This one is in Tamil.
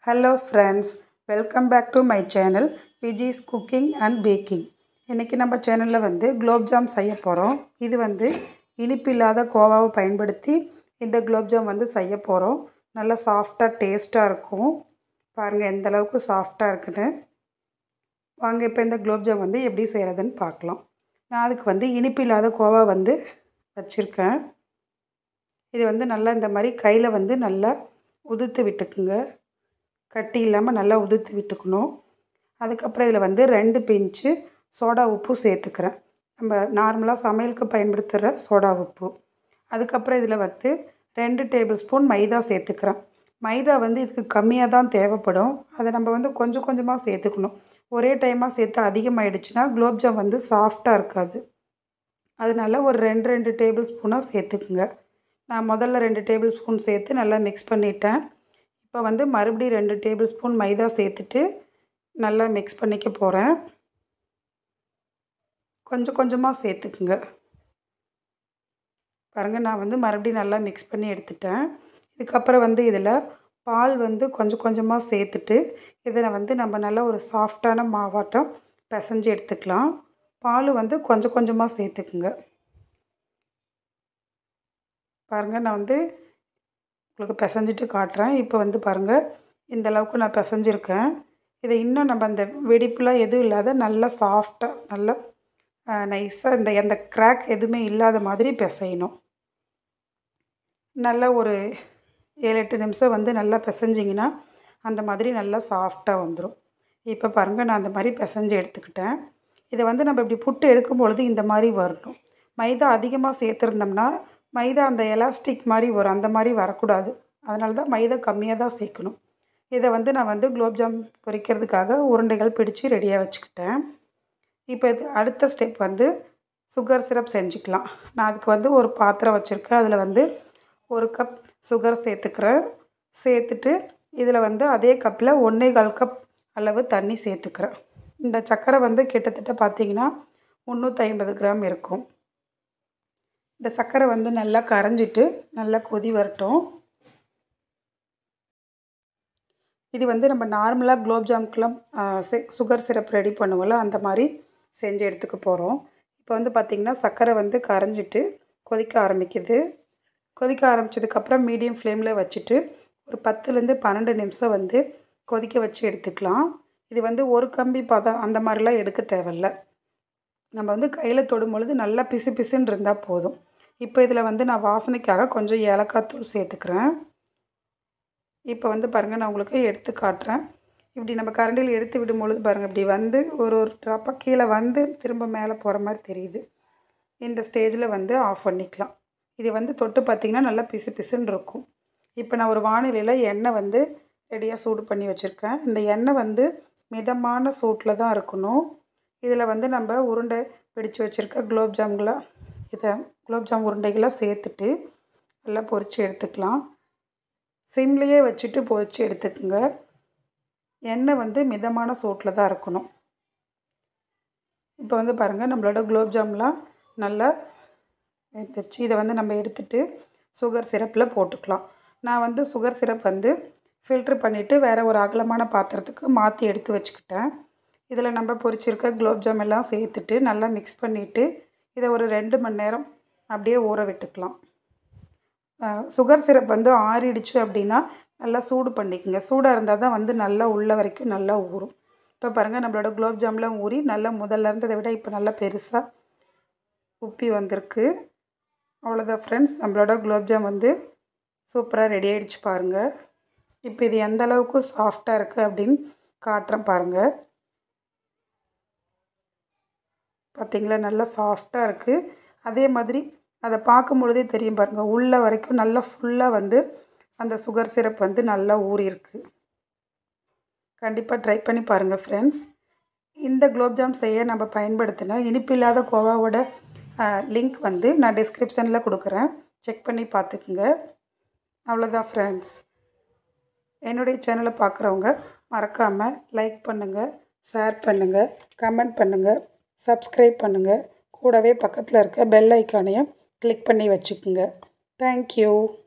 Hello friends, welcome back to my channel Viji's Cooking and Baking. இன்னைக்கு நம்ம சேனல்ல குலோப் ஜாம் செய்ய போறோம். இது இனிப்பில்லாத கோவாவை பயன்படுத்தி இந்த குலோப் ஜாம் செய்ய போறோம். நல்ல சாஃப்ட்டா டேஸ்டா இருக்கும். பாருங்க எந்த அளவுக்கு சாஃப்ட்டா இருக்குன்னு. வாங்க இப்போ இந்த குலோப் ஜாம் எப்படி செய்யறதுன்னு பார்க்கலாம். நான் அதுக்கு இனிப்பில்லாத கோவா வச்சிருக்கேன். இது நல்லா இந்த மாதிரி கையில நல்லா உதுத்து விட்டுக்குங்க. கட்டி இல்லாமல் நல்லா உதுத்து விட்டுக்கணும். அதுக்கப்புறம் இதில் 2 பிஞ்சு சோடா உப்பு சேர்த்துக்கிறேன். நம்ம நார்மலாக சமையலுக்கு பயன்படுத்துகிற சோடா உப்பு. அதுக்கப்புறம் இதில் 2 டேபிள் ஸ்பூன் மைதா சேர்த்துக்கிறேன். மைதா இதுக்கு கம்மியாக தான் தேவைப்படும். அதை நம்ம கொஞ்சம் கொஞ்சமாக சேர்த்துக்கணும். ஒரே டைமாக சேர்த்து அதிகமாகிடுச்சுன்னா குலோப் ஜாம் சாஃப்டாக இருக்காது. அதனால ஒரு 2 டேபிள் ஸ்பூனாக சேர்த்துக்குங்க. நான் முதல்ல 2 டேபிள் ஸ்பூன் சேர்த்து நல்லா மிக்ஸ் பண்ணிட்டேன். இப்போ மறுபடியும் 2 டேபிள் ஸ்பூன் மைதா சேர்த்துட்டு நல்லா மிக்ஸ் பண்ணிக்க போகிறேன். கொஞ்சம் கொஞ்சமாக சேர்த்துக்குங்க. பாருங்கள் நான் மறுபடியும் நல்லா மிக்ஸ் பண்ணி எடுத்துட்டேன். இதுக்கப்புறம் இதில் பால் கொஞ்சம் கொஞ்சமாக சேர்த்துட்டு இதை நம்ம நல்லா ஒரு சாஃப்டான மாவாட்டம் பிசைஞ்சு எடுத்துக்கலாம். பால் கொஞ்சம் கொஞ்சமாக சேர்த்துக்குங்க. பாருங்கள் நான் உங்களுக்கு பிசைஞ்சிட்டு காட்டுறேன். இப்போ பாருங்கள் இந்த அளவுக்கு நான் பிசைஞ்சிருக்கேன். இதை இன்னும் நம்ம அந்த வெடிப்புலாம் எதுவும் இல்லாத நல்லா சாஃப்டாக நல்லா நைஸாக எந்த கிராக் எதுவுமே இல்லாத மாதிரி பிசையணும். நல்லா ஒரு 7-8 நிமிஷம் நல்லா பிசைஞ்சிங்கன்னா அந்த மாதிரி நல்லா சாஃப்டாக வந்துடும். இப்போ பாருங்கள் நான் அந்த மாதிரி பிசைஞ்சு எடுத்துக்கிட்டேன். இதை நம்ம இப்படி புட்டு எடுக்கும் பொழுது இந்த மாதிரி வரணும். மைதா அதிகமாக சேர்த்துருந்தோம்னா மைதா அந்த எலாஸ்டிக் மாதிரி வரும். அந்த மாதிரி வரக்கூடாது. அதனால தான் மைதா கம்மியாக தான் சேர்க்கணும். இதை நான் குலோப் ஜாம் பொரிக்கிறதுக்காக உருண்டைகள் பிடிச்சி ரெடியாக வச்சுக்கிட்டேன். இப்போ இது அடுத்த ஸ்டெப் சுகர் சிரப் செஞ்சுக்கலாம். நான் அதுக்கு ஒரு பாத்திரம் வச்சுருக்கேன். அதில் 1 கப் சுகர் சேர்த்துக்கிறேன். சேர்த்துட்டு இதில் அதே கப்பில் 1/4 கப் அளவு தண்ணி சேர்த்துக்கிறேன். இந்த சர்க்கரை கிட்டத்தட்ட பார்த்திங்கன்னா 350 கிராம் இருக்கும். இந்த சர்க்கரை நல்லா கரைஞ்சிட்டு நல்லா கொதி வரட்டும். இது நம்ம நார்மலாக குலோப் ஜாமுக்கெலாம் சுகர் சிரப் ரெடி பண்ணுவோம்ல, அந்த மாதிரி செஞ்சு எடுத்துக்க போகிறோம். இப்போ பார்த்திங்கன்னா சர்க்கரை கரைஞ்சிட்டு கொதிக்க ஆரம்பிக்குது. கொதிக்க ஆரம்பித்ததுக்கப்புறம் மீடியம் ஃப்ளேமில் வச்சுட்டு ஒரு 10லேருந்து 12 நிமிஷம் கொதிக்க வச்சு எடுத்துக்கலாம். இது ஒரு கம்பி பதம் அந்த மாதிரிலாம் எடுக்க தேவையில்ல. நம்ம கையில் தொடும் பொழுது நல்லா பிசு பிசுன்னு இருந்தால் போதும். இப்போ இதில் நான் வாசனைக்காக கொஞ்சம் ஏலக்காய் தூள் சேர்த்துக்கிறேன். இப்போ பாருங்கள் நான் உங்களுக்கு எடுத்து காட்டுறேன். இப்படி நம்ம கரண்டியில் எடுத்து விடும் பொழுது பாருங்கள் இப்படி ஒரு ட்ராப்பாக கீழே திரும்ப மேலே போகிற மாதிரி தெரியுது. இந்த ஸ்டேஜில் ஆஃப் பண்ணிக்கலாம். இது தொட்டு பார்த்திங்கன்னா நல்லா பிசு பிசுன்னு இருக்கும். இப்போ நான் ஒரு வானிலையில் எண்ணெய் ரெடியாக சூடு பண்ணி வச்சுருக்கேன். இந்த எண்ணெய் மிதமான சூட்டில் தான் இருக்கணும். இதில் நம்ம உருண்டை பிடிச்சு வச்சுருக்க குலோப் ஜாம் உருண்டைகளை சேர்த்துட்டு நல்லா பொரித்து எடுத்துக்கலாம். சிம்லேயே வச்சுட்டு பொரித்து எடுத்துக்கோங்க. எண்ணெய் மிதமான சூட்டில் தான் இருக்கணும். இப்போ பாருங்கள் நம்மளோட குலோப் ஜாம்லாம் நல்லா எடுத்துருச்சு. இதை நம்ம எடுத்துகிட்டு சுகர் சிரப்பில் போட்டுக்கலாம். நான் சுகர் சிரப் ஃபில்ட்ரு பண்ணிவிட்டு வேறு ஒரு அகலமான பாத்திரத்துக்கு மாற்றி எடுத்து வச்சுக்கிட்டேன். இதில் நம்ம பொரிச்சிருக்க குலோப் ஜாம் எல்லாம் சேர்த்துட்டு நல்லா மிக்ஸ் பண்ணிவிட்டு இதை ஒரு 2 மணி நேரம் அப்படியே ஊற விட்டுக்கலாம். சுகர் சிரப் ஆறிடுச்சு அப்படின்னா நல்லா சூடு பண்ணிக்கோங்க. சூடாக இருந்தால் தான் நல்லா உள்ள வரைக்கும் நல்லா ஊறும். இப்போ பாருங்கள் நம்மளோட குலோப் ஜாம்லாம் ஊறி நல்லா முதல்ல இருந்ததை விட இப்போ நல்லா பெருசாக உப்பி வந்திருக்கு. அவ்வளோதான் ஃப்ரெண்ட்ஸ், நம்மளோட குலோப் ஜாம் சூப்பராக ரெடி ஆகிடுச்சு பாருங்கள். இப்போ இது எந்த அளவுக்கு சாஃப்டாக இருக்குது அப்படின்னு காட்டுறேன் பாருங்கள். பார்த்திங்களா நல்லா சாஃப்டாக இருக்குது. அதே மாதிரி அதை பார்க்கும் பொழுதே தெரியும் பாருங்கள், உள்ள வரைக்கும் நல்லா ஃபுல்லாக அந்த சுகர் சிரப் நல்லா ஊறியிருக்கு. கண்டிப்பாக ட்ரை பண்ணி பாருங்கள் ஃப்ரெண்ட்ஸ். இந்த குலோப் ஜாம் செய்ய நம்ம பயன்படுத்தின இனிப்பில்லாத கோவாவோட லிங்க் நான் டிஸ்கிரிப்ஷனில் கொடுக்குறேன். செக் பண்ணி பார்த்துக்குங்க. அவ்வளோதான் ஃப்ரெண்ட்ஸ். என்னுடைய சேனலை பார்க்குறவங்க மறக்காமல் லைக் பண்ணுங்கள், ஷேர் பண்ணுங்கள், கமெண்ட் பண்ணுங்கள், சப்ஸ்கிரைப் பண்ணுங்கள். கூடவே பக்கத்தில் இருக்க பெல் ஐக்கானையும் கிளிக் பண்ணி வச்சுக்கோங்க. தேங்க்யூ.